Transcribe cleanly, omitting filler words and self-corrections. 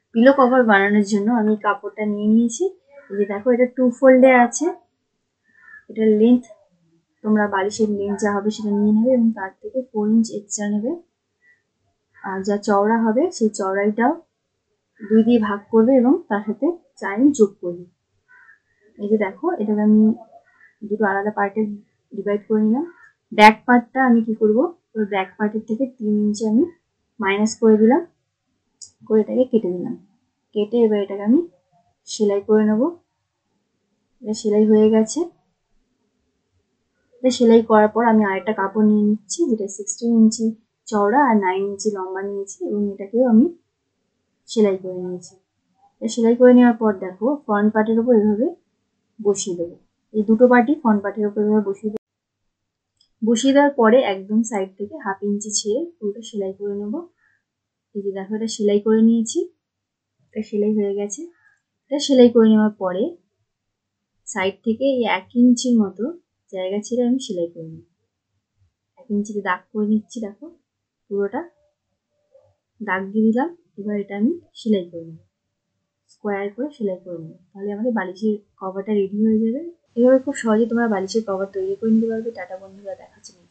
Pillow cover বানানোর জন্য আমি কাপড়টা নিয়ে নিয়েছি। এই যে দেখো, এটা 2 ফোল্ডে আছে। এটার লেন্থ, তোমরা বালিশের লেন্থ যা হবে সেটা নিয়ে নেবে এবং তার থেকে 4 ইঞ্চ এক্সট্রা নেবে। আর যা চওড়া হবে সেই চওড়াইটাও 2 দিয়ে ভাগ করবে এবং তার সাথে 4 ইঞ্চ যোগ করবে। এই যে দেখো, এটাকে আমি দুটো আলাদা পার্টে ডিভাইড করে নিলাম। ব্যাক পার্টটা আমি কি করবো, ওই ব্যাক পার্টের থেকে 3 ইঞ্চি আমি মাইনাস করে দিলাম, করে এটাকে কেটে দিলাম। কেটে এবার এটাকে আমি সেলাই করে নেবো। এটা সেলাই হয়ে গেছে। এটা সেলাই করার পর আমি আরেকটা কাপড় নিয়ে নিচ্ছি, যেটা 16 ইঞ্চি চওড়া আর 9 ইঞ্চি লম্বা নিয়েছি, এবং এটাকেও আমি সেলাই করে নিয়েছি। সেলাই করে নেওয়ার পর দেখো, ফ্রন্ট পার্টের উপর এভাবে বসিয়ে দেবো। এই দুটো পার্টই ফ্রন্ট পার্টের উপর এভাবে বসিয়ে দেবো। বসিয়ে দেওয়ার পরে একদম সাইড থেকে 1/2 ইঞ্চি ছেড়ে পুরোটা সেলাই করে নেবো। এই যে দেখো, এটা সেলাই করে নিয়েছি। এটা সেলাই হয়ে গেছে। এটা সেলাই করে নেওয়ার পরে সাইড থেকে এই 1 ইঞ্চির মতো জায়গা ছেড়ে আমি সেলাই করে নেব। 1 ইঞ্চিতে দাগ করে নিচ্ছি। দেখো, পুরোটা দাগ দিয়ে দিলাম। এবার এটা আমি সেলাই করে নেব, স্কোয়ার করে সেলাই করে নেব। তাহলে আমাদের বালিশের কভারটা রেডি হয়ে যাবে। এভাবে খুব সহজে তোমরা বালিশের কভার তৈরি করে নিতে পারবে। টাটা বন্ধুরা, দেখাচ্ছি।